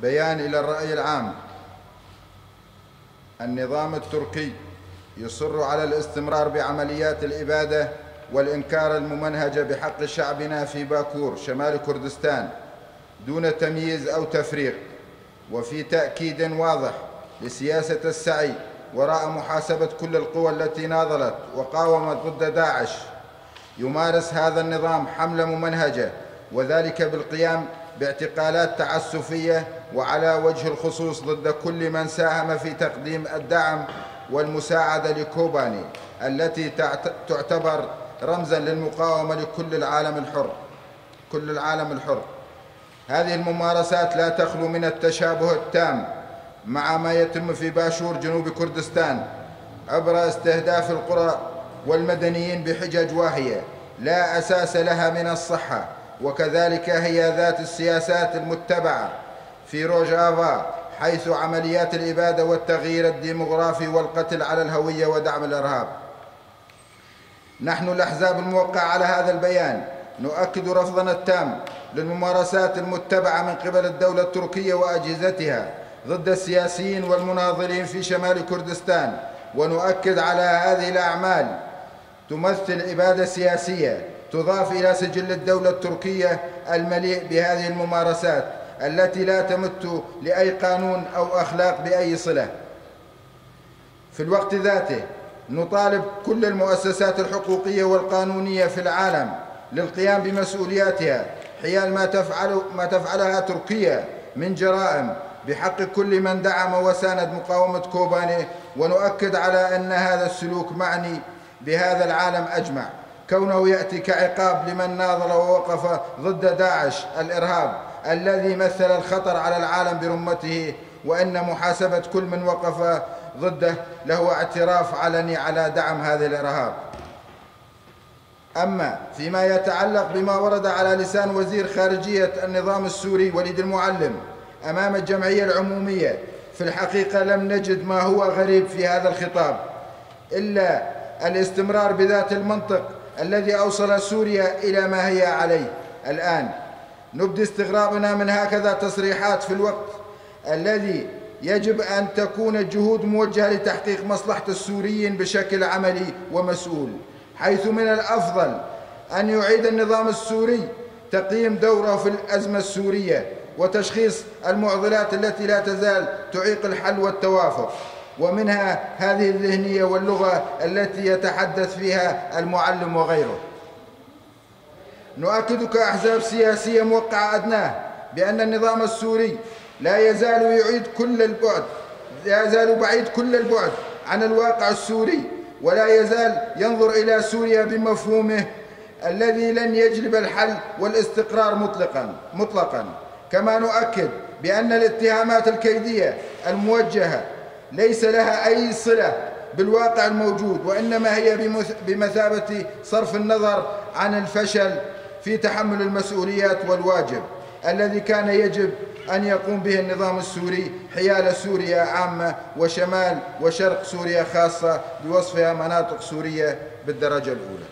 بيان إلى الرأي العام. النظام التركي يصر على الاستمرار بعمليات الإبادة والإنكار الممنهجة بحق شعبنا في باكور شمال كردستان دون تمييز أو تفريق، وفي تأكيد واضح لسياسة السعي وراء محاسبة كل القوى التي ناضلت وقاومت ضد داعش. يمارس هذا النظام حملة ممنهجة، وذلك بالقيام باعتقالات تعسفية وعلى وجه الخصوص ضد كل من ساهم في تقديم الدعم والمساعدة لكوباني التي تعتبر رمزاً للمقاومة لكل العالم الحر. هذه الممارسات لا تخلو من التشابه التام مع ما يتم في باشور جنوب كردستان عبر استهداف القرى والمدنيين بحجج واهية لا أساس لها من الصحة، وكذلك هي ذات السياسات المتبعة في روجافا، حيث عمليات الإبادة والتغيير الديمغرافي والقتل على الهوية ودعم الإرهاب. نحن الأحزاب الموقعة على هذا البيان نؤكد رفضنا التام للممارسات المتبعة من قبل الدولة التركية وأجهزتها ضد السياسيين والمناضلين في شمال كردستان، ونؤكد على هذه الأعمال تمثل إبادة سياسية تضاف إلى سجل الدولة التركية المليء بهذه الممارسات التي لا تمت لأي قانون أو أخلاق بأي صلة. في الوقت ذاته نطالب كل المؤسسات الحقوقية والقانونية في العالم للقيام بمسؤولياتها حيال ما تفعلها تركيا من جرائم بحق كل من دعم وساند مقاومة كوباني، ونؤكد على أن هذا السلوك معني بهذا العالم أجمع، كونه يأتي كعقاب لمن ناضل ووقف ضد داعش الإرهاب الذي مثل الخطر على العالم برمته، وأن محاسبة كل من وقف ضده له اعتراف علني على دعم هذا الإرهاب. أما فيما يتعلق بما ورد على لسان وزير خارجية النظام السوري وليد المعلم أمام الجمعية العمومية، في الحقيقة لم نجد ما هو غريب في هذا الخطاب إلا الاستمرار بذات المنطق الذي أوصل سوريا إلى ما هي عليه الآن. نبدي استغرابنا من هكذا تصريحات في الوقت الذي يجب أن تكون الجهود موجهة لتحقيق مصلحة السوريين بشكل عملي ومسؤول، حيث من الأفضل أن يعيد النظام السوري تقييم دوره في الأزمة السورية وتشخيص المعضلات التي لا تزال تعيق الحل والتوافق، ومنها هذه الذهنية واللغة التي يتحدث فيها المعلم وغيره. نؤكد كأحزاب سياسية موقعة أدناه بأن النظام السوري لا يزال بعيد كل البعد عن الواقع السوري، ولا يزال ينظر إلى سوريا بمفهومه الذي لن يجلب الحل والاستقرار مطلقاً. كما نؤكد بأن الاتهامات الكيدية الموجهة ليس لها أي صلة بالواقع الموجود، وإنما هي بمثابة صرف النظر عن الفشل في تحمل المسؤوليات والواجب الذي كان يجب أن يقوم به النظام السوري حيال سوريا عامة وشمال وشرق سوريا خاصة بوصفها مناطق سورية بالدرجة الأولى.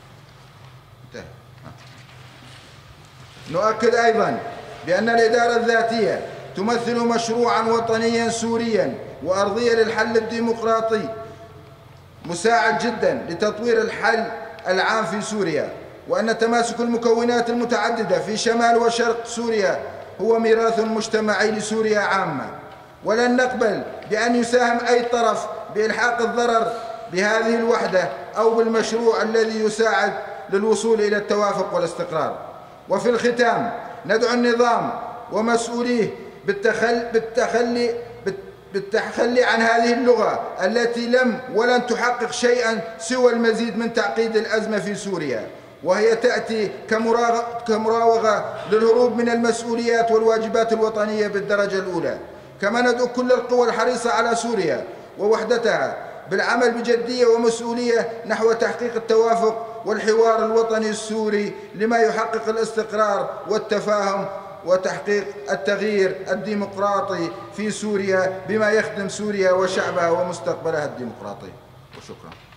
نؤكد أيضاً بأن الإدارة الذاتية تمثل مشروعاً وطنياً سورياً وأرضية للحل الديمقراطي مساعد جداً لتطوير الحل العام في سوريا، وأن تماسك المكونات المتعددة في شمال وشرق سوريا هو ميراث مجتمعي لسوريا عامة، ولن نقبل بأن يساهم أي طرف بإلحاق الضرر بهذه الوحدة أو بالمشروع الذي يساعد للوصول إلى التوافق والاستقرار. وفي الختام ندعو النظام ومسؤوليه بالتخلي عن هذه اللغة التي لم ولن تحقق شيئا سوى المزيد من تعقيد الأزمة في سوريا، وهي تأتي كمراوغة للهروب من المسؤوليات والواجبات الوطنية بالدرجة الأولى. كما ندعو كل القوى الحريصة على سوريا ووحدتها بالعمل بجدية ومسؤولية نحو تحقيق التوافق والحوار الوطني السوري لما يحقق الاستقرار والتفاهم وتحقيق التغيير الديمقراطي في سوريا بما يخدم سوريا وشعبها ومستقبلها الديمقراطي. وشكرا.